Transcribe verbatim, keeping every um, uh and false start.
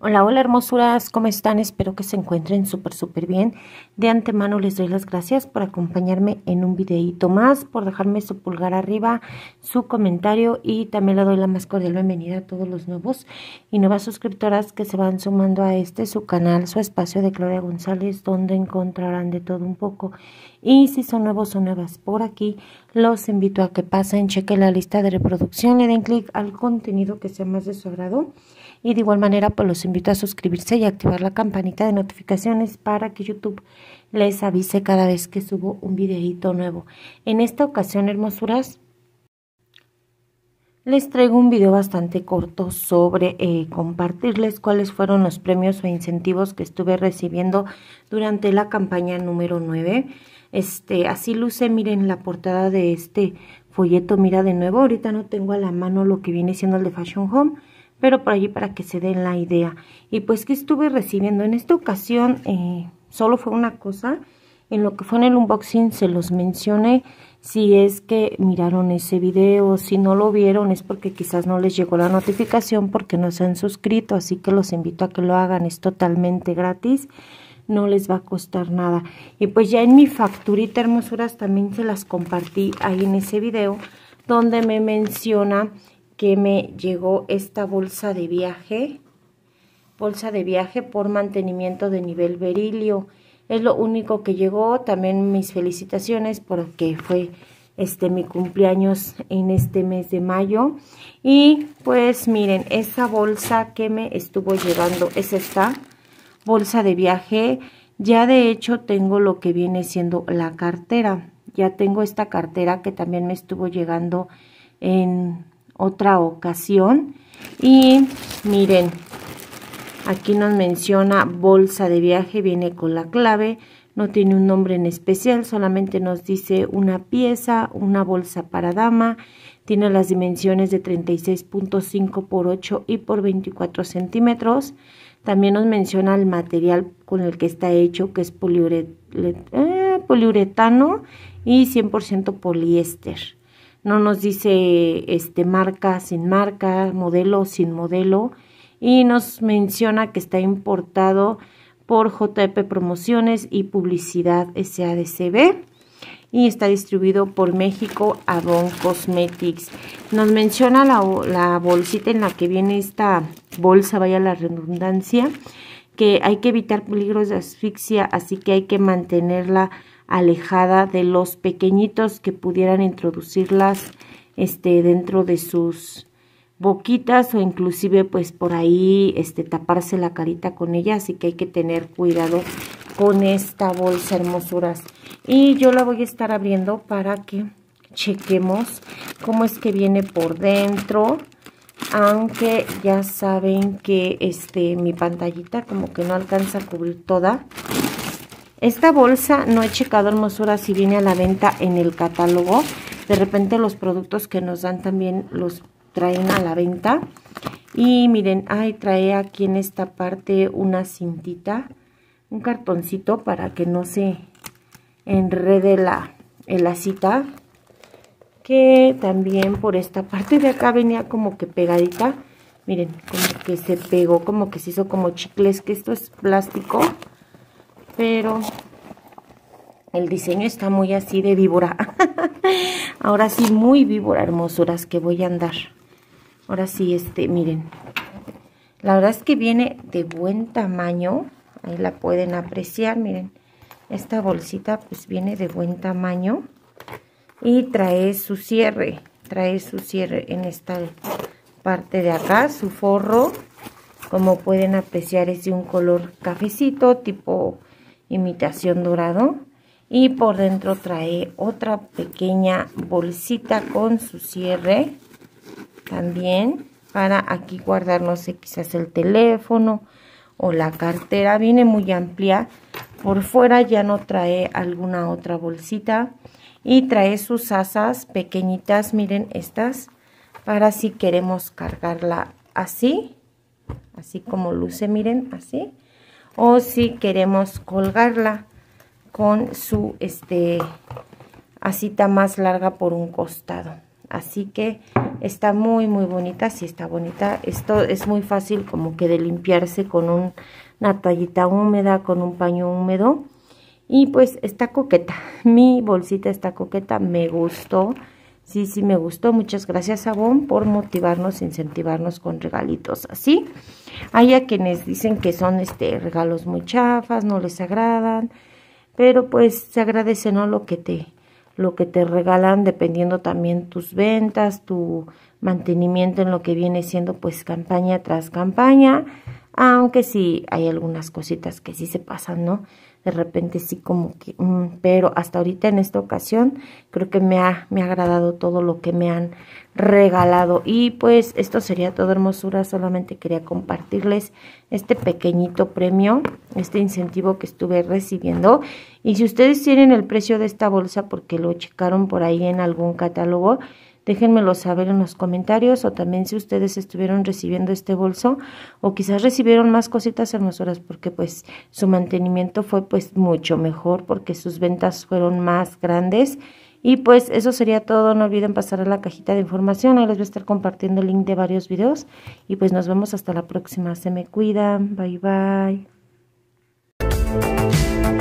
Hola, hola hermosuras, ¿cómo están? Espero que se encuentren súper, súper bien. De antemano les doy las gracias por acompañarme en un videíto más, por dejarme su pulgar arriba, su comentario y también le doy la más cordial bienvenida a todos los nuevos y nuevas suscriptoras que se van sumando a este, su canal, su espacio de Gloria González, donde encontrarán de todo un poco. Y si son nuevos o nuevas por aquí, los invito a que pasen, chequen la lista de reproducción, le den clic al contenido que sea más de su agrado. Y de igual manera, pues los invito a suscribirse y activar la campanita de notificaciones para que YouTube les avise cada vez que subo un videito nuevo. En esta ocasión, hermosuras, les traigo un video bastante corto sobre eh, compartirles cuáles fueron los premios o incentivos que estuve recibiendo durante la campaña número nueve. Este, así luce, miren la portada de este folleto, mira de nuevo, ahorita no tengo a la mano lo que viene siendo el de Fashion Home, pero por allí para que se den la idea. Y pues que estuve recibiendo en esta ocasión, eh, solo fue una cosa, en lo que fue en el unboxing se los mencioné. Si es que miraron ese video, si no lo vieron es porque quizás no les llegó la notificación porque no se han suscrito, así que los invito a que lo hagan, es totalmente gratis, no les va a costar nada. Y pues ya en mi facturita, hermosuras, también se las compartí ahí en ese video, donde me menciona que me llegó esta bolsa de viaje, bolsa de viaje por mantenimiento de nivel berilio. Es lo único que llegó. También mis felicitaciones porque fue este mi cumpleaños en este mes de mayo. Y pues miren, esa bolsa que me estuvo llegando es esta bolsa de viaje. Ya de hecho tengo lo que viene siendo la cartera. Ya tengo esta cartera que también me estuvo llegando en otra ocasión. Y miren, aquí nos menciona bolsa de viaje, viene con la clave, no tiene un nombre en especial, solamente nos dice una pieza, una bolsa para dama, tiene las dimensiones de treinta y seis punto cinco por ocho y por veinticuatro centímetros. También nos menciona el material con el que está hecho, que es poliuret eh, poliuretano y cien por ciento poliéster. No nos dice este marca sin marca, modelo sin modelo. Y nos menciona que está importado por J P Promociones y Publicidad S A D C B. Y está distribuido por México Avon Cosmetics. Nos menciona la, la bolsita en la que viene esta bolsa, vaya la redundancia, que hay que evitar peligros de asfixia, así que hay que mantenerla alejada de los pequeñitos que pudieran introducirlas este, dentro de sus boquitas o inclusive pues por ahí este, taparse la carita con ella, así que hay que tener cuidado con esta bolsa, hermosuras. Y yo la voy a estar abriendo para que chequemos cómo es que viene por dentro, aunque ya saben que este, mi pantallita como que no alcanza a cubrir toda. Esta bolsa no he checado, hermosuras, si viene a la venta en el catálogo. De repente los productos que nos dan también los traen a la venta. Y miren, ay, trae aquí en esta parte una cintita, un cartoncito para que no se enrede la, el lacita, que también por esta parte de acá venía como que pegadita. Miren, como que se pegó, como que se hizo como chicles, que esto es plástico, pero el diseño está muy así de víbora. Ahora sí, muy víbora, hermosuras, que voy a andar. Ahora sí, este, miren. La verdad es que viene de buen tamaño. Ahí la pueden apreciar, miren. Esta bolsita pues viene de buen tamaño. Y trae su cierre. Trae su cierre en esta parte de acá. Su forro, como pueden apreciar, es de un color cafecito, tipo imitación dorado. Y por dentro trae otra pequeña bolsita con su cierre. También para aquí guardar, no sé, quizás el teléfono o la cartera. Viene muy amplia. Por fuera ya no trae alguna otra bolsita. Y trae sus asas pequeñitas, miren estas, para si queremos cargarla así. Así como luce, miren, así. O si queremos colgarla con su este asita más larga por un costado. así que está muy muy bonita, sí está bonita. Esto es muy fácil como que de limpiarse con un, una toallita húmeda, con un paño húmedo. Y pues está coqueta, mi bolsita está coqueta, me gustó, sí, sí me gustó. Muchas gracias, Avon, por motivarnos, incentivarnos con regalitos así. Hay a quienes dicen que son este regalos muy chafas, no les agradan, pero pues se agradece, ¿no? Lo que te, lo que te regalan, dependiendo también tus ventas, tu mantenimiento en lo que viene siendo pues campaña tras campaña, aunque sí hay algunas cositas que sí se pasan, ¿no? De repente sí como que, mm, pero hasta ahorita en esta ocasión creo que me ha, me ha agradado todo lo que me han regalado. Y pues esto sería todo, hermosura. Solamente quería compartirles este pequeñito premio, este incentivo que estuve recibiendo. Y si ustedes tienen el precio de esta bolsa porque lo checaron por ahí en algún catálogo, déjenmelo saber en los comentarios, o también si ustedes estuvieron recibiendo este bolso o quizás recibieron más cositas hermosuras, porque pues su mantenimiento fue pues mucho mejor, porque sus ventas fueron más grandes. Y pues eso sería todo. No olviden pasar a la cajita de información, ahí les voy a estar compartiendo el link de varios videos. Y pues nos vemos hasta la próxima, se me cuidan, bye bye.